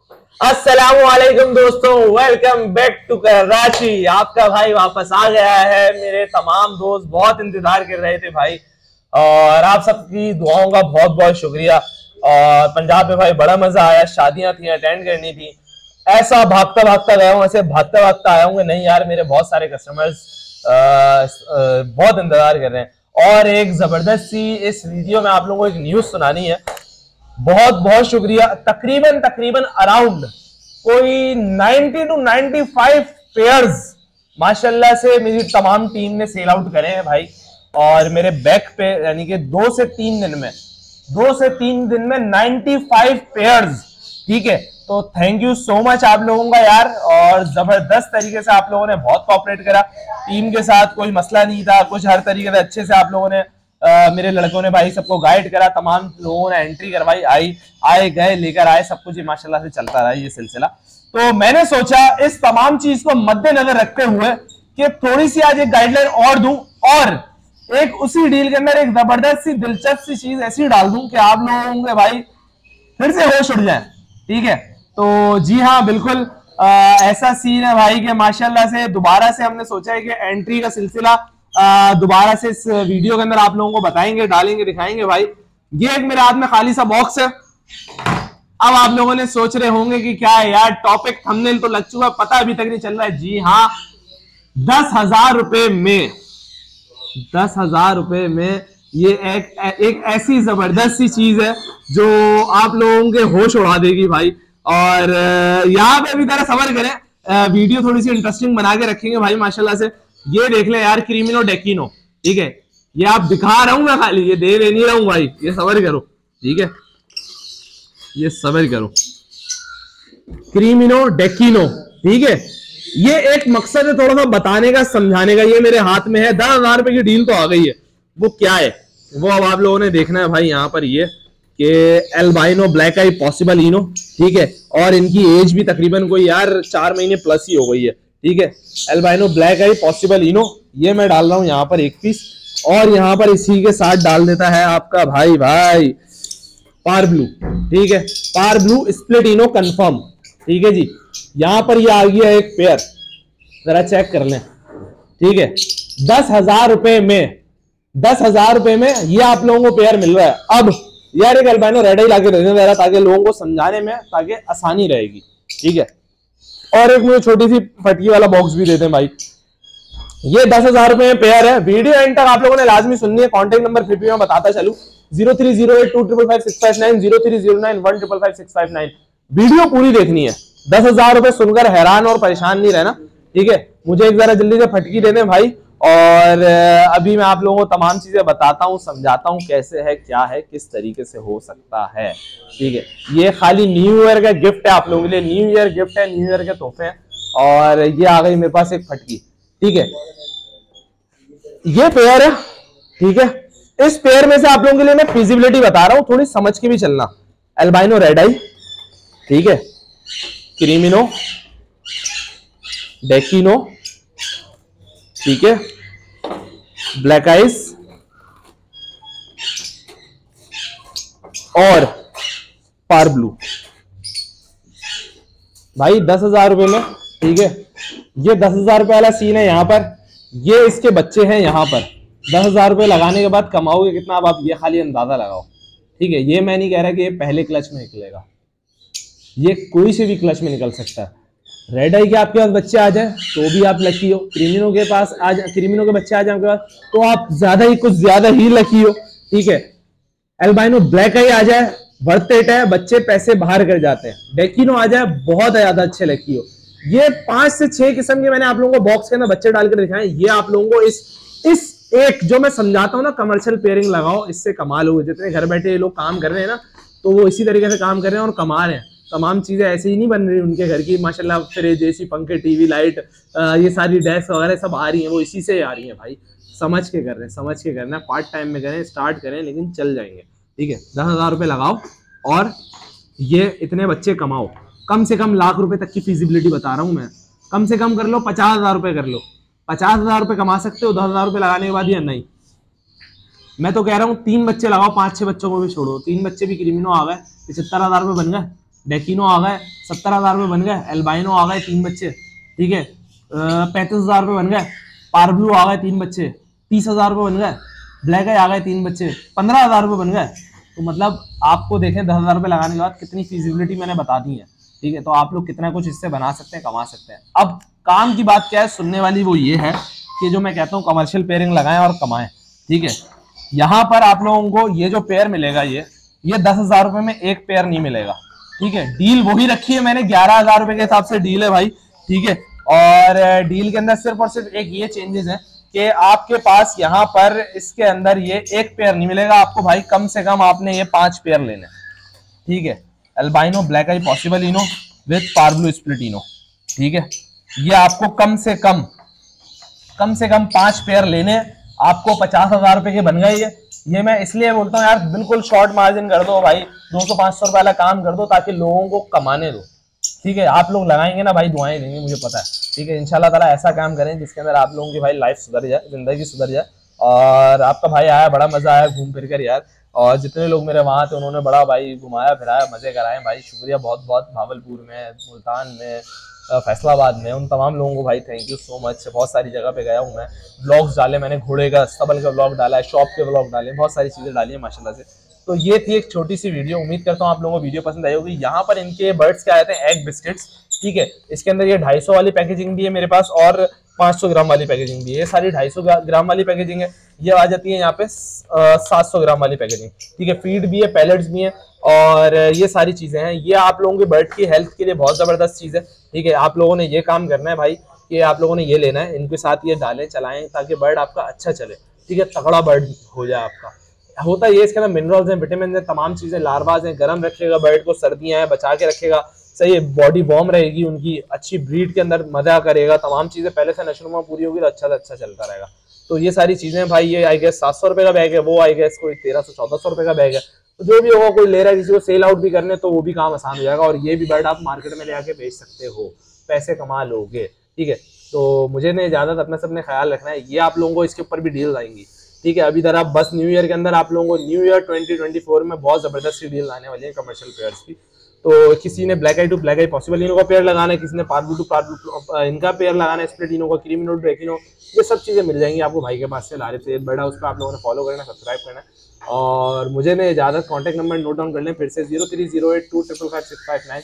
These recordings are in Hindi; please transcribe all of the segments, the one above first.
अस्सलामुअलैकुम दोस्तों, वेलकम बैक टू कराची। आपका भाई वापस आ गया है। मेरे तमाम दोस्त बहुत इंतजार कर रहे थे भाई, और आप सबकी दुआओं का बहुत बहुत शुक्रिया। और पंजाब में भाई बड़ा मजा आया, शादियां थी, अटेंड करनी थी। ऐसा भागता भागता गया हूँ, ऐसे भागता भागता आया हूँ। नहीं यार, मेरे बहुत सारे कस्टमर्स बहुत इंतजार कर रहे हैं। और एक जबरदस्त सी इस वीडियो में आप लोगों को एक न्यूज सुनानी है। बहुत बहुत शुक्रिया। तकरीबन तकरीबन अराउंड कोई 90 टू 95 पेयर्स माशाल्लाह से मेरी तमाम टीम ने सेल आउट करे हैं भाई। और मेरे बैक पे यानी कि 2 से 3 दिन में 95 पेयर्स। ठीक है, तो थैंक यू सो मच आप लोगों का यार। और जबरदस्त तरीके से आप लोगों ने बहुत कोऑपरेट करा टीम के साथ, कोई मसला नहीं था कुछ। हर तरीके से अच्छे से आप लोगों ने मेरे लड़कों ने भाई सबको गाइड करा, तमाम लोगों ने एंट्री करवाई, आए गए लेकर आए, सब कुछ माशाल्लाह से चलता रहा ये सिलसिला। तो मैंने सोचा इस तमाम चीज को मद्देनजर रखते हुए कि थोड़ी सी आज एक गाइडलाइन और दूं, और एक उसी डील के अंदर एक जबरदस्त सी दिलचस्प सी चीज ऐसी डाल दूं कि आप लोगों के भाई फिर से होश उड़ जाए। ठीक है, तो जी हाँ बिल्कुल ऐसा सीन है भाई कि माशाल्लाह से दोबारा से हमने सोचा है कि एंट्री का सिलसिला दोबारा से इस वीडियो के अंदर आप लोगों को बताएंगे, डालेंगे, दिखाएंगे भाई। ये एक मेरे हाथ में खाली सा बॉक्स है। अब आप लोगों ने सोच रहे होंगे कि क्या है यार, टॉपिक थंबनेल तो लग चुका, पता अभी तक नहीं चल रहा है। जी हाँ, 10,000 रुपए में 10,000 रुपए में ये एक ऐसी जबरदस्त सी चीज है जो आप लोगों के होश उड़ा देगी भाई। और यहाँ पे अभी तरह सबर करें, वीडियो थोड़ी सी इंटरेस्टिंग बना के रखेंगे भाई माशाल्लाह से। ये देख ले यार, क्रीमिनो डेकिनो। ठीक है, ये आप दिखा रहा हूं मैं, खाली ये दे नहीं रहा हूं भाई, ये सबर करो। ठीक है, ये सबर करो, क्रीमिनो डेकिनो। ठीक है, ये एक मकसद है थोड़ा सा बताने का, समझाने का। ये मेरे हाथ में है, 10,000 रुपए की डील तो आ गई है। वो क्या है वो अब आप लोगों ने देखना है भाई। यहाँ पर ये कि albino black eye possible ino. ठीक है, और इनकी एज भी तकरीबन कोई यार 4 महीने प्लस ही हो गई है। ठीक है, albino black eye possible ino, ये मैं डाल रहा हूं यहाँ पर एक पीस। और यहाँ पर इसी के साथ डाल देता है आपका भाई पार ब्लू। ठीक है, parblue split ino confirm. ठीक है जी, यहाँ पर ये आ गया एक पेयर, जरा चेक कर लें। ठीक है, 10,000 रुपए में 10,000 रुपए में ये आप लोगों को पेयर मिल रहा है। अब यार एक अल्बाइनो रेड ही लाके देने दे रहा ताकि लोगों को समझाने में ताकि आसानी रहेगी। ठीक है, और एक मुझे छोटी सी फटकी वाला बॉक्स भी देते हैं भाई। ये 10,000 रुपए में पेयर है। वीडियो एंड तक आप लोगों ने लाजमी सुननी है। कॉन्टेक्ट नंबर फिर भी मैं बताता चलूं, 0308255659, 030915555659। वीडियो पूरी देखनी है। 10,000 रुपए सुनकर हैरान और परेशान नहीं रहना। ठीक है, मुझे एक जरा जल्दी से फटकी दे दें भाई। और अभी मैं आप लोगों को तमाम चीजें बताता हूँ, समझाता हूँ कैसे है, क्या है, किस तरीके से हो सकता है। ठीक है, ये खाली न्यू ईयर का गिफ्ट है आप लोगों के लिए, न्यू ईयर गिफ्ट है, न्यू ईयर के तोहफे हैं। और ये आ गई मेरे पास एक फटकी। ठीक है, ये पेयर है। ठीक है, इस पेयर में से आप लोगों के लिए मैं फिजिबिलिटी बता रहा हूं, थोड़ी समझ के भी चलना। एल्बाइनो रेड आई, ठीक है, क्रीमिनो डेकिनो, ठीक है, ब्लैक आइस और पार ब्लू भाई 10,000 रुपए में। ठीक है, ये 10,000 रुपए वाला सीन है। यहाँ पर ये इसके बच्चे हैं। यहाँ पर 10,000 रुपए लगाने के बाद कमाओगे कितना, अब आप ये खाली अंदाजा लगाओ। ठीक है, ये मैं नहीं कह रहा कि ये पहले क्लच में निकलेगा, ये कोई से भी क्लच में निकल सकता है। रेड आई के आपके पास बच्चे आ जाए तो भी आप लकी हो, क्रीमिनो के पास आ जाए, क्रीमिनो के बच्चे आ जाए आपके पास तो आप कुछ ज्यादा ही लकी हो। ठीक है, एल्बाइनो ब्लैक आई आ जाए, वर्थ इट है, बच्चे पैसे बाहर कर जाते हैं। डेकिनो आ जाए, बहुत ज्यादा अच्छे लकी हो। ये 5 से 6 किस्म के मैंने आप लोगों को बॉक्स के अंदर बच्चे डालकर दिखाए। ये आप लोगों को इस एक जो मैं समझाता हूँ ना, कमर्शियल पेयरिंग लगाओ, इससे कमा लो। जितने घर बैठे ये लोग काम कर रहे हैं ना, तो वो इसी तरीके से काम कर रहे हैं और कमा रहे हैं। तमाम चीजें ऐसे ही नहीं बन रही उनके घर की, माशाल्लाह फ्रिज, एसी, पंखे, टीवी, लाइट, ये सारी डेस्क वगैरह सब आ रही हैं, वो इसी से आ रही हैं भाई। समझ के कर रहे हैं, समझ के करना है, पार्ट टाइम में करें, स्टार्ट करें, लेकिन चल जाएंगे। ठीक है, 10,000 रुपए लगाओ और ये इतने बच्चे कमाओ। कम से कम लाख रुपए तक की फिजिबिलिटी बता रहा हूँ मैं। कम से कम कर लो 50,000 रुपए कर लो, 50,000 रुपए कमा सकते हो 10,000 रुपए लगाने के बाद या नहीं। मैं तो कह रहा हूँ 3 बच्चे लगाओ, 5-6 बच्चों को भी छोड़ो, 3 बच्चे भी क्रिमिनो आ गए, 75,000 रुपए बन गए। डेकिनो आ गए 70,000 रुपये बन गए, एल्बाइनो आ गए 3 बच्चे, ठीक है 35,000 रुपये बन गए, पारब्लू आ गए 3 बच्चे 30,000 रुपये बन गए, ब्लैक आई आ गए 3 बच्चे 15,000 रुपये बन गए। तो मतलब आपको देखें 10,000 रुपये लगाने के बाद कितनी फिजिबिलिटी मैंने बता दी है, ठीक है। तो आप लोग कितना कुछ इससे बना सकते हैं, कमा सकते हैं। अब काम की बात क्या है सुनने वाली, वो ये है कि जो मैं कहता हूँ कमर्शियल पेयरिंग लगाएं और कमाएं, ठीक है। यहाँ पर आप लोगों को ये जो पेयर मिलेगा ये 10,000 रुपये में एक पेयर नहीं मिलेगा, ठीक है। डील वही रखी है मैंने 11,000 रुपये के हिसाब से डील है भाई, ठीक है। और डील के अंदर सिर्फ और सिर्फ एक ये चेंजेस है कि आपके पास यहाँ पर इसके अंदर ये एक पेयर नहीं मिलेगा आपको भाई, कम से कम आपने ये 5 पेयर लेने, ठीक है। Albino, black eye, possible ino with parblue split ino, ठीक है। ये आपको कम से कम 5 पेयर लेने, आपको 50,000 रुपए के बन गए ये मैं इसलिए बोलता हूँ यार, बिल्कुल शॉर्ट मार्जिन कर दो भाई, 200-500 रुपए वाला काम कर दो ताकि लोगों को कमाने दो, ठीक है। आप लोग लगाएंगे ना भाई, दुआएं देंगे मुझे पता है, ठीक है। इंशाल्लाह ताला ऐसा काम करें जिसके अंदर आप लोगों की भाई लाइफ सुधर जाए, जिंदगी सुधर जाए। और आपका भाई आया, बड़ा मजा आया घूम फिर कर यार, और जितने लोग मेरे वहां थे उन्होंने बड़ा भाई घुमाया फिराया, मजे कराए भाई, शुक्रिया बहुत बहुत। भावलपुर में, मुल्तान में, फैसलाबाद में, उन तमाम लोगों को भाई थैंक यू सो मच। बहुत सारी जगह पे गया हूँ मैं, ब्लॉग्स डाले मैंने, घोड़े का, स्तबल का ब्लॉग डाला है, शॉप के ब्लॉग डाले, बहुत सारी चीजें डाली है माशाल्लाह से। तो ये थी एक छोटी सी वीडियो, उम्मीद करता हूँ आप लोगों को वीडियो पसंद आई होगी। यहाँ पर इनके बर्ड्स क्या आते हैं, एग बिस्किट्स, ठीक है। इसके अंदर ये 250 वाली पैकेजिंग भी है मेरे पास और 500 ग्राम वाली पैकेजिंग भी है। ये सारी 250 ग्राम वाली पैकेजिंग है, ये आ जाती है यहाँ पे 700 ग्राम वाली पैकेजिंग, ठीक है। फीड भी है, पैलेट्स भी है, और ये सारी चीजें हैं। ये आप लोगों के बर्ड की हेल्थ के लिए बहुत जबरदस्त चीज है, ठीक है। आप लोगों ने ये काम करना है भाई कि आप लोगों ने ये लेना है, इनके साथ ये डालें चलाएं ताकि बर्ड आपका अच्छा चले, ठीक है, तगड़ा बर्ड हो जाए आपका। होता ये इसके अंदर मिनरल्स हैं, विटामिन हैं, तमाम चीजें, लार्वाज हैं, गर्म रखेगा बर्ड को, सर्दियां हैं बचा के रखेगा, सही है, बॉडी वार्म रहेगी उनकी, अच्छी ब्रीड के अंदर मजा करेगा, तमाम चीजें पहले से नशोनुमा पूरी होगी तो अच्छा से अच्छा चलता रहेगा। तो ये सारी चीजें भाई, ये आई गेस 700 रुपए का बैग है, वो आई गेस कोई 1300-1400 रुपए का बैग है। तो जो भी होगा, कोई ले रहा है किसी को सेल आउट भी करने तो वो भी काम आसान हो जाएगा, और ये भी बर्ड आप मार्केट में ले आके बेच सकते हो, पैसे कमा लोगे, ठीक है। तो मुझे नहीं इजाजत, अपने सबने ख्याल रखना है। ये आप लोगों को इसके ऊपर भी डील आएंगी, ठीक है। अभी इधर आप बस न्यू ईयर के अंदर आप लोगों को न्यू ईयर 2024 में बहुत जबरदस्त सी डील आने वाली है कमर्शियल पेयर्स की। तो किसी ने black eye to black eye possible ino का पेयर लगाना है, किसी ने पारब्लू टू पारब्लू इनका पेयर लगाना है, स्प्लिट इनो का, क्रीमिनो, ड्रैकिनो, ये सब चीजें मिल जाएंगी आपको भाई के पास से। लारिफ सैयद बर्ड हाउस पे आप लोगों ने फॉलो करना, सब्सक्राइब करना है। और मुझे ने इजाजत, कॉन्टैक्ट नंबर नोट डाउन कर लें फिर से, 030825555659,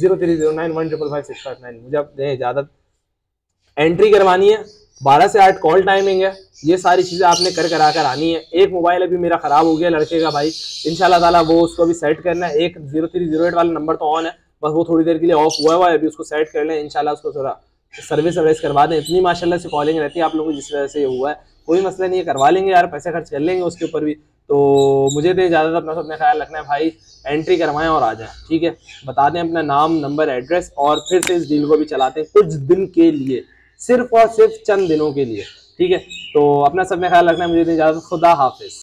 030915555659। मुझे अब इजाजत, एंट्री करवानी है, 12 से 8 कॉल टाइमिंग है, ये सारी चीजें आपने करा कर आनी है। एक मोबाइल अभी मेरा खराब हो गया लड़के का भाई, इंशाल्लाह ताला वो उसको भी सेट करना है। एक 0308 वाला नंबर तो ऑन है, बस वो थोड़ी देर के लिए ऑफ हुआ है, अभी उसको सेट कर लें, इंशाल्लाह उसको थोड़ा सर्विस करवा दें। इतनी माशाल्लाह से कॉलिंग रहती है आप लोगों को, जिस वजह से ये हुआ है, कोई मसला नहीं है, करवा लेंगे यार, पैसे खर्च कर लेंगे उसके ऊपर भी। तो मुझे तो ज़्यादा अपना सबने ख्याल रखना है भाई, एंट्री करवाएं और आ जाएं, ठीक है। बता दें अपना नाम, नंबर, एड्रेस, और फिर से इस डील को भी चलाते हैं कुछ दिन के लिए, सिर्फ और सिर्फ चंद दिनों के लिए, ठीक है। तो अपना सब में ख्याल रखना है, मुझे इजाजत, खुदा हाफिज।